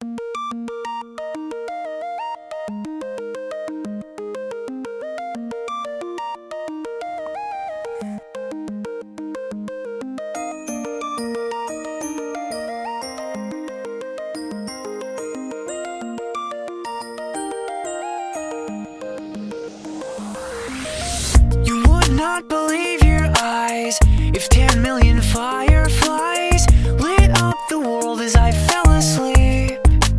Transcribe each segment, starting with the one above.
Not believe your eyes if 10 million fireflies lit up the world as I fell asleep.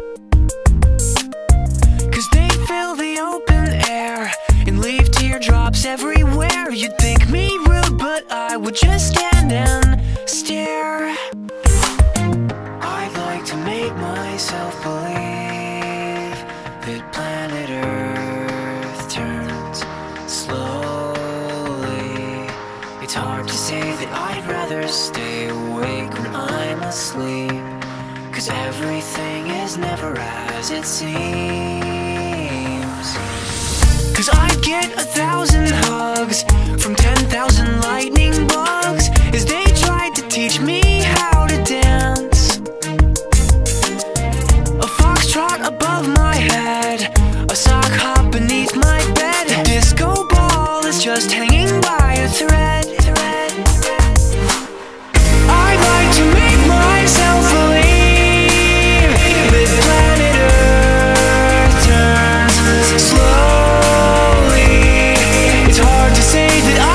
'Cause they fill the open air and leave teardrops everywhere. You'd think me rude, but I would just stand and stare. I'd like to make myself believe that planet Earth turns slow. It's hard to say that I'd rather stay awake when I'm asleep, 'cause everything is never as it seems. 'Cause I'd get 1,000 hugs from 10,000 lightning bugs as they tried to teach me how to dance. A foxtrot above my head, a sock hop beneath my bed. A disco ball is just hanging by a thread. I'd like to make myself believe that planet Earth turns slowly. It's hard to say that